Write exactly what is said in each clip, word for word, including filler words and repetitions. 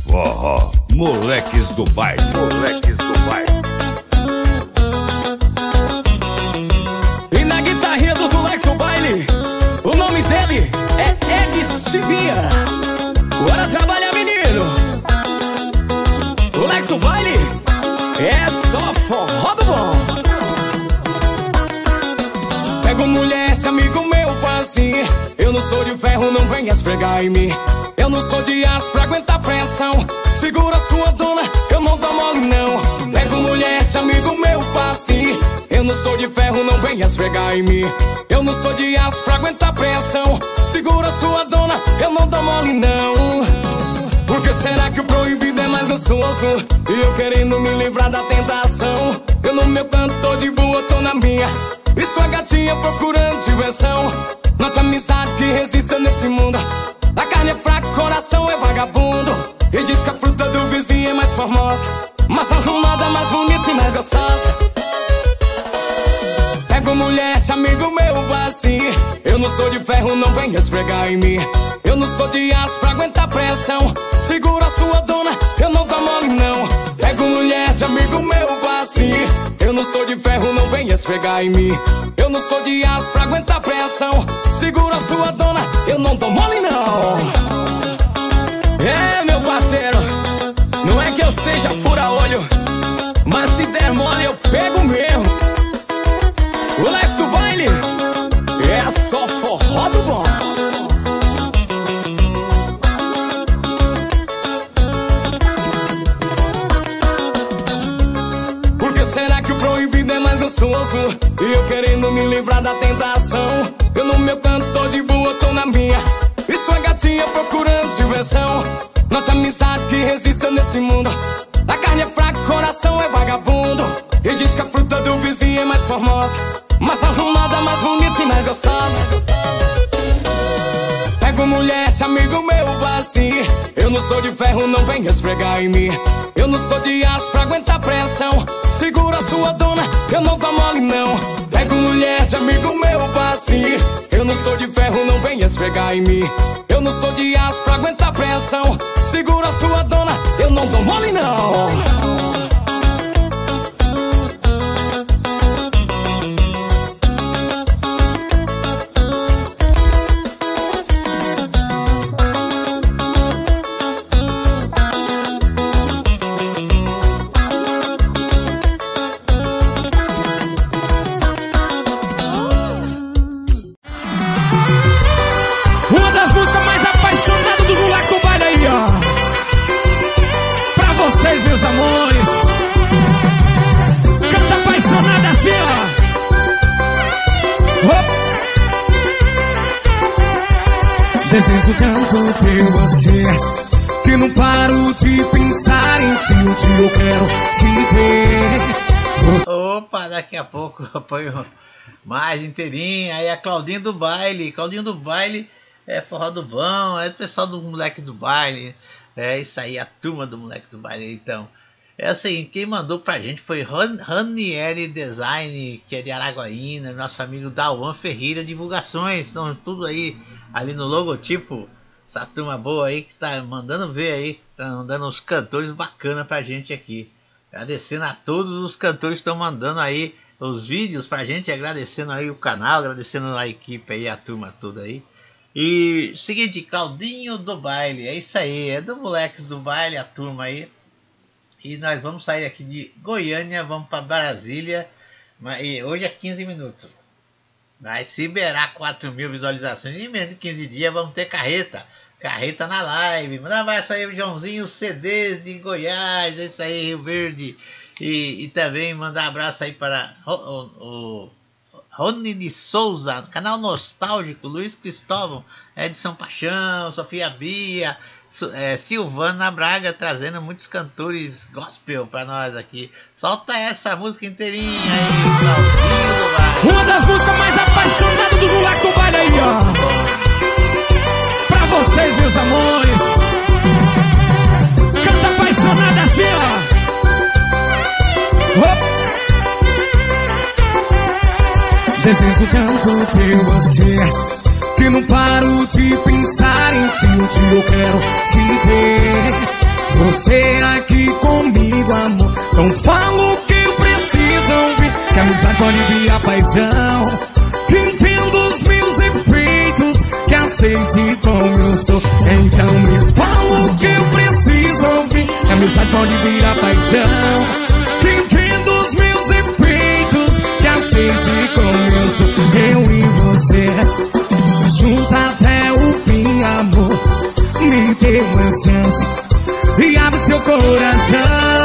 Forró, moleques do baile, moleques do baile. E na guitarrinha dos moleques do baile, o nome dele é Ed Civinha. Bora trabalhar, menino. Moleques do baile é só forró do bom. Pego mulher, esse amigo meu faz assim. Eu não sou de ferro, não venha esfregar em mim. Eu não sou de aço pra aguentar pressão. Segura sua dona, eu não dou mole não. Pego mulher, esse amigo meu faz assim. Eu não sou de ferro, não venha esfregar em mim. Eu não sou de aço pra aguentar pressão. Segura sua dona, eu não dou mole não. Por que será que o proibido é mais gostoso? E eu querendo me livrar da tentação. Eu no meu canto tô de boa, tô na minha. E sua gatinha procurando diversão. Nossa amizade que resiste nesse mundo. A carne é fraca, o coração é vagabundo. E diz que a fruta do vizinho é mais formosa, mais arrumada, mais bonita e mais gostosa. Pego mulher, esse amigo meu assim. Eu não sou de ferro, não venha esfregar em mim. Eu não sou de aço pra aguentar pressão. Segura a sua dona, eu não dou mole não. Pego mulher, esse amigo meu assim. Eu não sou de ferro, não venha esfregar em mim. Eu não sou de aço pra aguentar pressão. Segura a sua dona, eu não dou mole não. É, meu parceiro, não é que eu seja fura-olho, mas se der mole eu pego mesmo. O Lex do baile é só forró do bom. Por que será que o proibido é mais gostoso? E eu querendo me livrar da tentação. Eu no meu canto tô de boa, tô na minha. E sua gatinha procurando diversão. Nossa amizade que resiste nesse mundo. A carne é fraca, o coração é vagabundo. E diz que a fruta do vizinho é mais formosa, mais arrumada, mais bonita e mais gostosa. Pego mulher, esse amigo meu assim. Eu não sou de ferro, não venha esfregar em mim. Eu não sou de aço pra aguentar pressão. Segura a sua dona, eu não dou mole não. Pego mulher, esse amigo meu assim. Eu não sou de ferro, não venha esfregar em mim. Eu não sou de aço pra aguentar pressão. Segura a sua dona, eu não dou mole não. Uma das músicas mais apaixonadas do moleque do baile aí, ó. Pra vocês, meus amores. Canta apaixonada assim, ó. Oh. Desejo tanto ter você, que não paro de pensar em ti. Um dia eu quero te ver. Opa, daqui a pouco eu ponho mais inteirinha. Aí a Claudinha do baile. Claudinha do baile é forró do bom, é o pessoal do moleque do baile. É isso aí, a turma do moleque do baile. Então, é o seguinte, quem mandou pra gente foi Ranieri Design, que é de Araguaína, nosso amigo Dauan Ferreira Divulgações. Estão tudo aí, ali no logotipo. Essa turma boa aí que tá mandando ver aí, tá mandando uns cantores bacanas pra gente aqui. Agradecendo a todos os cantores que estão mandando aí os vídeos pra gente, agradecendo aí o canal, agradecendo a equipe aí, a turma toda aí. E seguinte, Claudinho do baile, é isso aí, é do moleques do baile, a turma aí. E nós vamos sair aqui de Goiânia, vamos para Brasília. E hoje é quinze minutos. Mas se beirar quatro mil visualizações em menos de quinze dias, vamos ter carreta. Carreta na live. Manda vai sair o Joãozinho C Ds de Goiás, é isso aí, Rio Verde. E, e também mandar abraço aí para o, o, o Rony de Souza, canal Nostálgico, Luiz Cristóvão, Edson Paixão, Sofia Bia, é, Silvana Braga, trazendo muitos cantores gospel pra nós aqui. Solta essa música inteirinha aí, Claudinho. Uma das músicas mais apaixonadas do moleque do baile aí, ó. Pra vocês, meus amores. Canta apaixonada assim, ó. Oh. Desejo tanto ter você, que não paro de pensar em ti. Um dia eu quero te ver. você aqui comigo, amor. Não falo o que eu preciso ouvir, que a amizade pode virar paixão. Que entendo os meus defeitos, que aceite como eu sou. Então me fala o que eu preciso ouvir, que a amizade pode virar paixão. Que entendo os meus defeitos, que aceite como eu sou. Eu e você, junto até o fim, amor. Me dê uma chance e abre seu coração.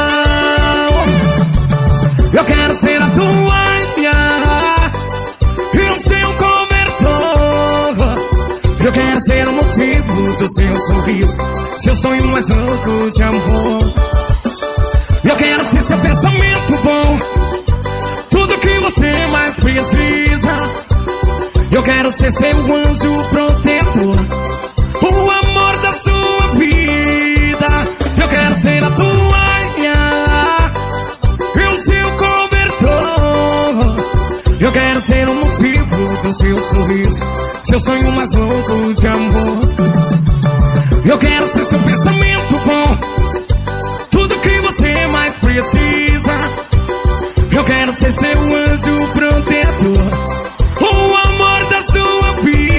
Eu quero ser a toalha e o seu cobertor. Eu quero ser o motivo do seu sorriso, seu sonho mais louco de amor. Eu quero ser seu pensamento bom, tudo que você mais precisa. Eu quero ser seu anjo protetor, o amor da sua vida. Eu quero ser a toalha e o seu cobertor. Eu quero ser o motivo do seu sorriso, seu sonho mais louco de amor. Eu quero ser seu pensamento bom, tudo que você mais precisa. Eu quero ser seu anjo protetor, o amor da sua vida.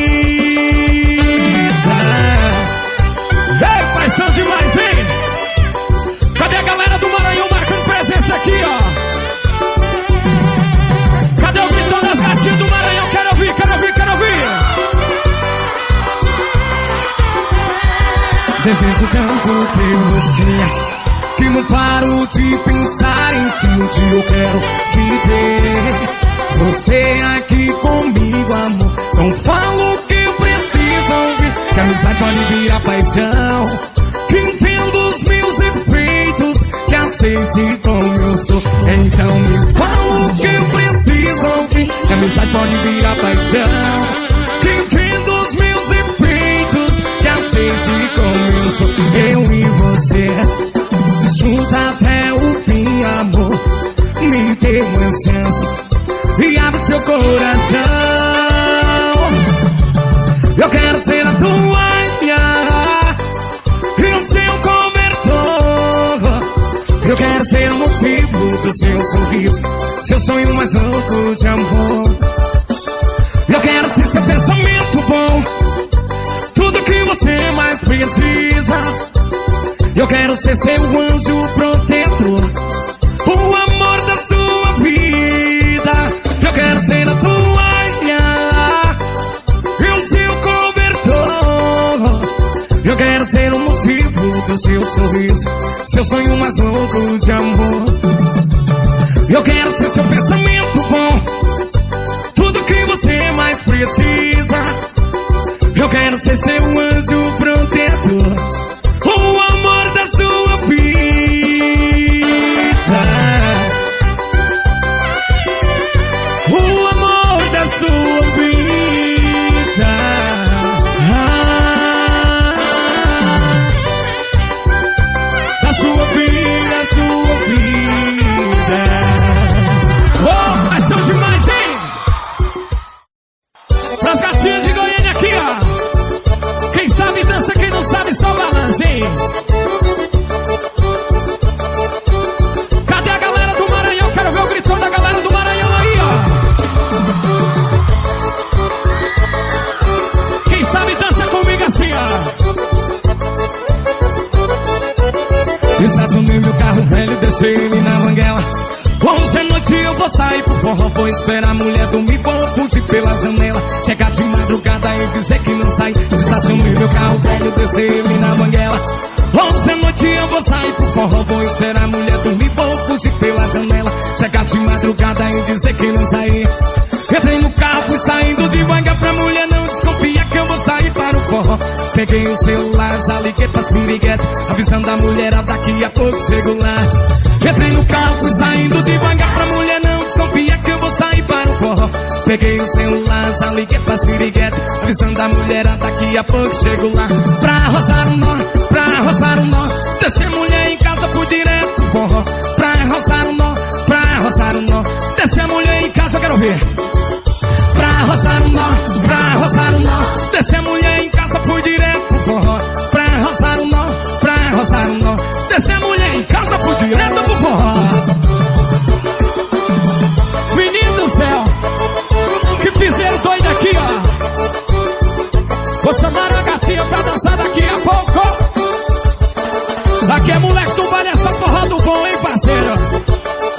Ei, paixão demais, hein? Cadê a galera do Maranhão marcando presença aqui, ó? Cadê o gritão das gatinhas do Maranhão? Quero ouvir, quero ouvir, quero ouvir. Desejo tanto ter você, que não paro de pensar em ti. Um dia eu quero te ter, você aqui comigo, amor. Não falo o que eu preciso ouvir, que a amizade pode virar paixão. Que entendo os meus defeitos, que aceite como eu sou. Então me fala o que eu preciso ouvir, que a amizade pode virar paixão. Que entendo os meus defeitos, que aceite como eu sou. Eu e você, junto até o fim, amor. Me dê uma chance e abre seu coração. Eu quero ser a toalha e o seu cobertor. Eu quero ser o motivo do seu sorriso, seu sonho mais louco de amor. Eu quero ser seu pensamento bom, tudo que você mais precisa. Eu quero ser seu anjo protetor, o amor da sua vida. Eu quero ser a toalha e o seu cobertor. Eu quero ser o motivo do seu sorriso, seu sonho mais louco de amor. Eu quero ser seu pensamento bom, tudo que você mais precisa. Eu quero ser seu anjo protetor, o amor da sua vida. O amor da sua vida. Ah, da sua vida, sua vida. Oh, paixão demais, hein? Pras gatinhas de Goiânia aqui, ó. Quem sabe dança, quem não sabe só balança, hein? Cadê a galera do Maranhão? Quero ver o gritão da galera do Maranhão aí, ó. Quem sabe dança comigo assim, ó. Estacionei meu carro velho, deixei ele na banguela. Hoje à noite eu vou sair pro forró, vou esperar a mulher dormir, vou fugir pela janela. Chegar de madrugada e dizer que não sai. Estacionei meu carro velho, deixei ele na banguela. Hoje à noite eu vou sair pro forró, vou esperar a mulher dormir, vou fugir pela janela. Chegar de madrugada e dizer que não sai. Entrei no carro, fui saindo devagar pra mulher não desconfiar que eu vou sair para o forró. Peguei o celular, já liguei pras piriguetes, avisando a mulherada daqui a pouco chego lá. Entrei no carro, fui saindo devagar pra mulher não desconfiar que eu vou sair para o forró. Peguei o celular, já liguei pras piriguetes, avisando a mulherada daqui a pouco chego lá. Pra roçar um nó, pra roçar um nó, descer mulher em casa por direto pro forró. Pra roçar um nó, pra roçar um nó, descer a mulher em casa, eu quero ver. Pra roçar um nó, pra roçar um nó, descer a mulher em casa por direto pro forró. Pra roçar um nó, pra roçar um nó, Aqui é moleque do baile, essa porra do bom, hein, parceiro?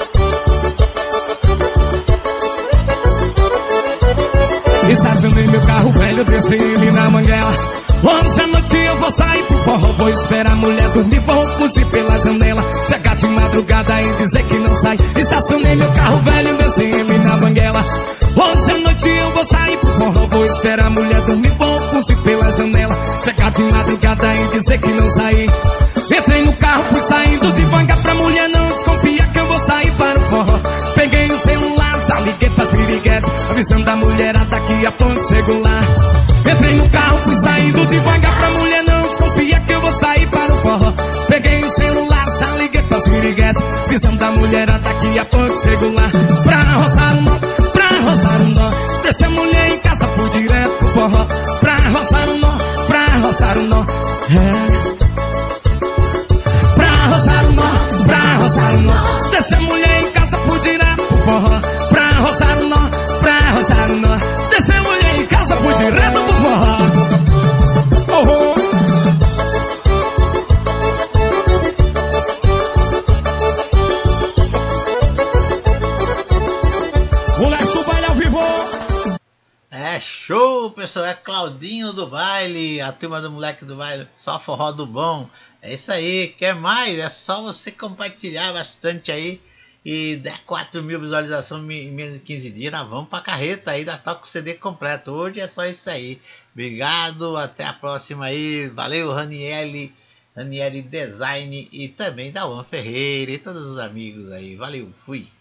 Estacionei meu carro velho, desci ele na Manguela. Ontem à noite eu vou sair pro forró, vou esperar a mulher dormir, vou fugir pela janela. Chegar de madrugada e dizer que não sai. Estacionei meu carro velho, desci ele na Manguela. Ontem à noite eu vou sair pro forró, vou esperar a mulher dormir, vou fugir pela janela. Chegar de madrugada e dizer que não sai. Entrei no carro, fui saindo devagar pra mulher não desconfiar que eu vou sair para o forró. Peguei o celular, já liguei pras piriguetes, avisando a mulherada que a ponte chegou lá. Entrei no carro, fui saindo devagar pra mulher não desconfiar que eu vou sair para o forró. Peguei o celular, já liguei pras piriguetes, avisando a mulherada que a ponte chegou lá. Pra roçar o nó, pra roçar o nó, deixa a mulher em casa, fui direto pro forró. Pra roçar o nó, pra roçar o nó, é. Pra roçar o nó, pra roçar o nó, desce a mulher em casa por direto pro forró. Pra roçar o nó, pra roçar o nó, desce a mulher em casa por direto pro forró. Oh, oh. Moleque do baile ao vivo. É show, pessoal, é Claudinho do baile, a turma do moleque do baile, só forró do bom. É isso aí, quer mais? É só você compartilhar bastante aí e der quatro mil visualizações em menos de quinze dias, nós vamos pra carreta aí, nós toca o C D completo. Hoje é só isso aí. Obrigado, até a próxima aí. Valeu, Raniele, Raniele Design e também da Juan Ferreira e todos os amigos aí. Valeu, fui.